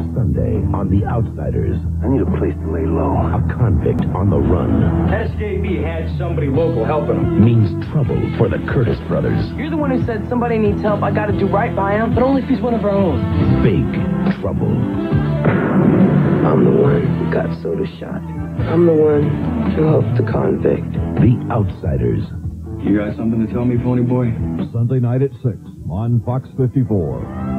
Sunday on The Outsiders. I need a place to lay low. A convict on the run. SJB had somebody local helping him. Means trouble for the Curtis brothers. You're the one who said somebody needs help, I gotta do right by him, but only if he's one of our own. Big trouble. I'm the one who got Soda shot. I'm the one who helped the convict. The Outsiders. You got something to tell me, Pony Boy? Sunday night at 6 on Fox 54.